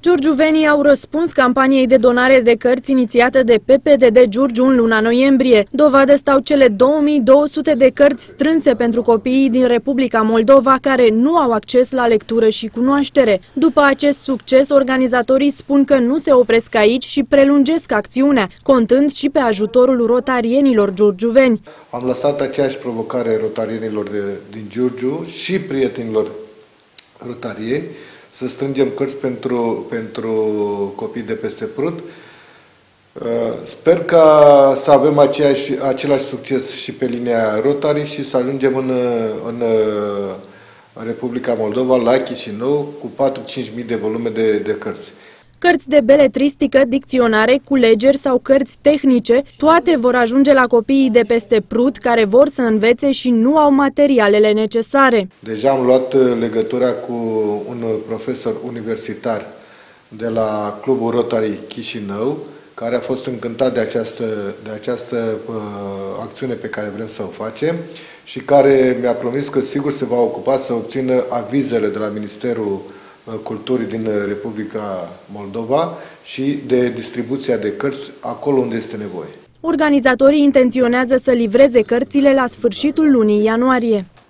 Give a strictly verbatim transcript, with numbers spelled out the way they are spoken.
Giurgiuvenii au răspuns campaniei de donare de cărți inițiată de P P D D Giurgiu în luna noiembrie. Dovadă stau cele două mii două sute de cărți strânse pentru copiii din Republica Moldova care nu au acces la lectură și cunoaștere. După acest succes, organizatorii spun că nu se opresc aici și prelungesc acțiunea, contând și pe ajutorul rotarienilor giurgiuveni. Am lăsat aceeași provocare rotarienilor de, din Giurgiu și prietenilor rotarieni să strângem cărți pentru, pentru copii de peste Prut. Sper ca să avem aceeași, același succes și pe linia Rotary și să ajungem în, în, în Republica Moldova, la Chișinău, cu patru-cinci mii de volume de, de cărți. Cărți de beletristică, dicționare, culegeri sau cărți tehnice, toate vor ajunge la copiii de peste Prut care vor să învețe și nu au materialele necesare. Deja am luat legătura cu un profesor universitar de la Clubul Rotary Chișinău, care a fost încântat de această, de această uh, acțiune pe care vrem să o facem și care mi-a promis că sigur se va ocupa să obțină avizele de la Ministerul Culturii din Republica Moldova și de distribuția de cărți acolo unde este nevoie. Organizatorii intenționează să livreze cărțile la sfârșitul lunii ianuarie.